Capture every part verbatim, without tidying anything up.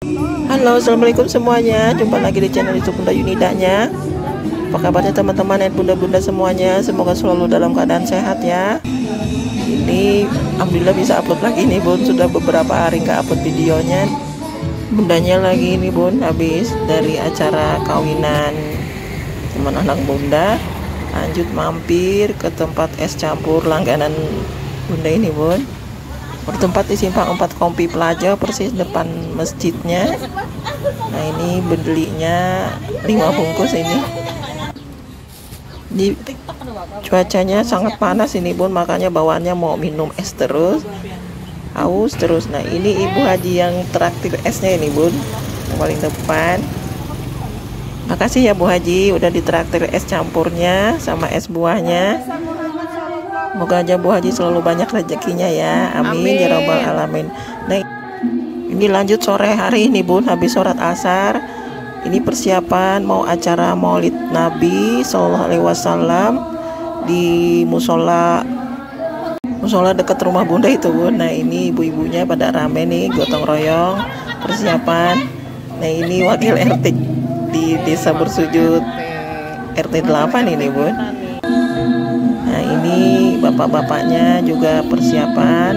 Halo, assalamualaikum semuanya. Jumpa lagi di channel YouTube Bunda Yunidanya. Apa kabarnya teman-teman dan bunda-bunda semuanya? Semoga selalu dalam keadaan sehat ya. Ini alhamdulillah bisa upload lagi nih Bun. Sudah beberapa hari nggak upload videonya. Bundanya lagi nih Bun, habis dari acara kawinan teman anak bunda, lanjut mampir ke tempat es campur langganan bunda ini Bun, bertempat di Simpang empat Kompi Plaza, persis depan masjidnya. Nah ini belinya lima bungkus ini. Di cuacanya sangat panas ini Bun, makanya bawaannya mau minum es terus, haus terus. Nah ini Ibu Haji yang traktir esnya ini Bun, yang paling depan. Makasih ya Bu Haji udah ditraktir es campurnya sama es buahnya. Semoga aja Bu Haji selalu banyak rezekinya ya. Amin, Amin. Ya Rabbal Alamin. Nah ini lanjut sore hari ini Bun, habis sholat asar. Ini persiapan mau acara Maulid Nabi Shallallahu Alaihi Wasallam di musola musola dekat rumah Bunda itu Bun. Nah ini ibu-ibunya pada rame nih, gotong royong persiapan. Nah ini wakil R T di Desa Bersujud R T delapan ini Bun. Nah ini bapak-bapaknya juga persiapan.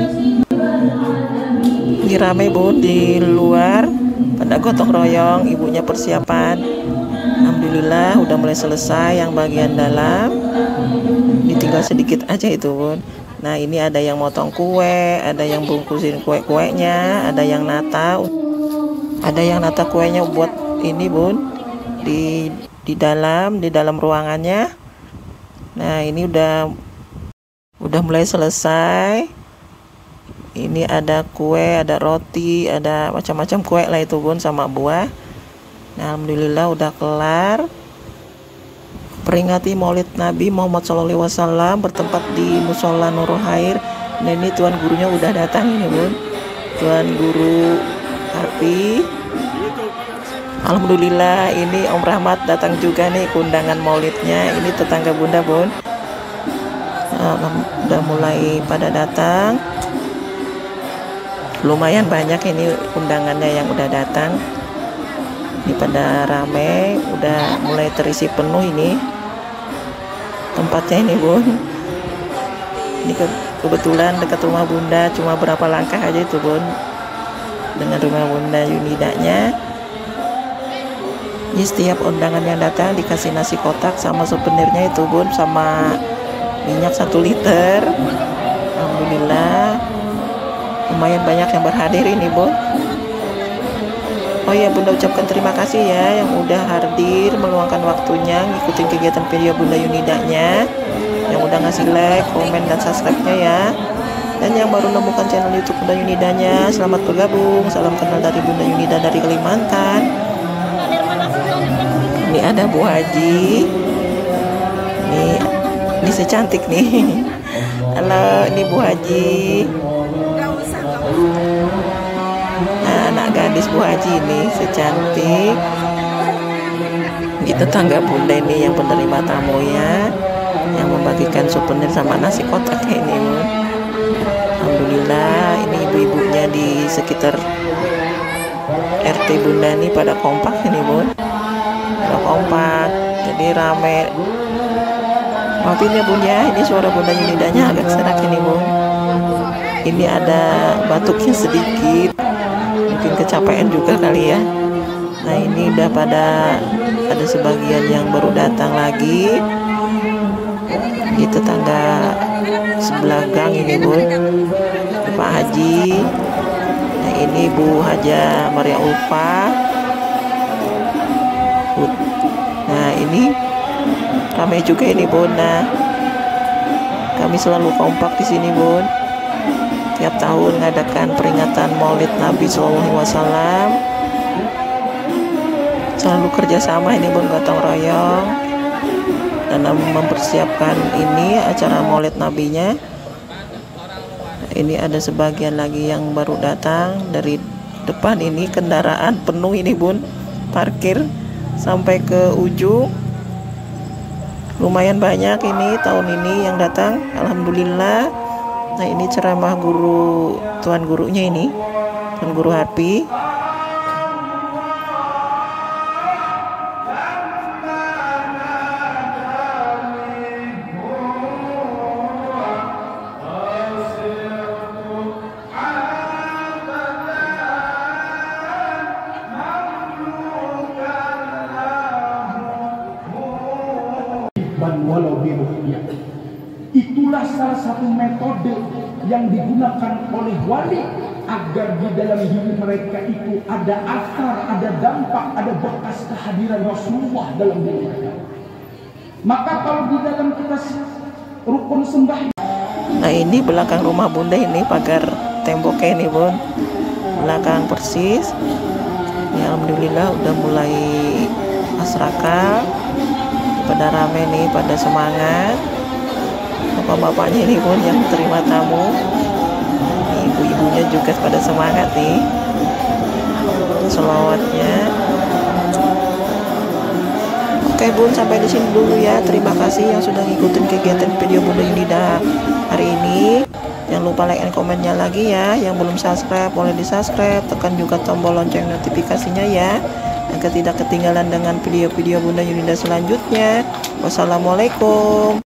Ini rame Bun di luar pada gotong royong, ibunya persiapan. Alhamdulillah udah mulai selesai yang bagian dalam. Ini tinggal sedikit aja itu Bun. Nah ini ada yang motong kue, ada yang bungkusin kue-kuenya, ada yang nata, ada yang nata kuenya buat ini Bun di di dalam di dalam ruangannya. Nah ini udah udah mulai selesai. Ini ada kue, ada roti, ada macam-macam kue lah itu Bun sama buah. Nah alhamdulillah udah kelar. Peringati Maulid Nabi Muhammad Shallallahu Alaihi Wasallam bertempat di Musola Nurul Khair. Nah ini tuan gurunya udah datang ini Bun, tuan guru Harfi. Alhamdulillah ini Om Rahmat datang juga nih undangan maulidnya. Ini tetangga Bunda Bun. Nah, udah mulai pada datang. Lumayan banyak ini undangannya yang udah datang. Ini pada rame, udah mulai terisi penuh ini tempatnya ini Bun. Ini ke kebetulan dekat rumah Bunda, cuma berapa langkah aja itu Bun dengan rumah Bunda Yunidanya. Ini setiap undangan yang datang dikasih nasi kotak sama souvenirnya itu Bun, sama minyak satu liter. Alhamdulillah lumayan banyak yang berhadir ini Bun. Oh ya Bunda ucapkan terima kasih ya yang udah hadir meluangkan waktunya ngikutin kegiatan video Bunda Yunidanya, yang udah ngasih like, komen, dan subscribe-nya ya. Dan yang baru menemukan channel YouTube Bunda Yunidanya, selamat bergabung. Salam kenal dari Bunda Yunida dari Kalimantan. Ini ada Bu Haji. Ini ini secantik nih. Halo, ini Bu Haji. Nah, anak gadis Bu Haji ini secantik. Ini tetangga Bunda ini yang penerima tamu ya, yang membagikan souvenir sama nasi kotak ini. Alhamdulillah ini ibu-ibunya di sekitar R T Bunda ini pada kompak ini Bun. Kompak jadi rame. Maafin ya Bun ya, ini suara Bunda Yunidanya agak serak ini Bun. Ini ada batuknya sedikit, mungkin kecapean juga kali ya. Nah ini udah pada ada sebagian yang baru datang lagi. Ini tetangga sebelah gang ini Bun, Pak Haji. Nah ini Bu Haja Maria Ulfa. Nah ini ramai juga ini Bun. Nah kami selalu kompak di sini Bun. Tiap tahun mengadakan peringatan Maulid Nabi Shallallahu Alaihi Wasallam. Selalu kerjasama ini Bun, gotong royong dalam mempersiapkan ini acara Maulid Nabinya. Ini ada sebagian lagi yang baru datang dari depan ini, kendaraan penuh ini Bun, parkir sampai ke ujung. Lumayan banyak ini tahun ini yang datang, alhamdulillah. Nah ini ceramah guru tuan gurunya ini, tuan guru Harfi. walau bi ruqyah. Itulah salah satu metode yang digunakan oleh wali agar di dalam diri mereka itu ada asar, ada dampak, ada bekas kehadiran Rasulullah dalam diri mereka. Maka kalau di dalam kita rukun sembah. Nah ini belakang rumah bunda ini, pagar temboknya ini bun, belakang persis. Ya, alhamdulillah udah mulai masyarakat pada rame nih, pada semangat. Bapak-bapaknya ini pun yang terima tamu, ibu-ibunya juga pada semangat nih selawatnya. Oke bun, sampai di sini dulu ya. Terima kasih yang sudah ngikutin kegiatan video Bunda Yunida hari ini. Jangan lupa like and komennya lagi ya. Yang belum subscribe boleh di subscribe, tekan juga tombol lonceng notifikasinya ya, agar tidak ketinggalan dengan video-video Bunda Yunida selanjutnya. Wassalamualaikum.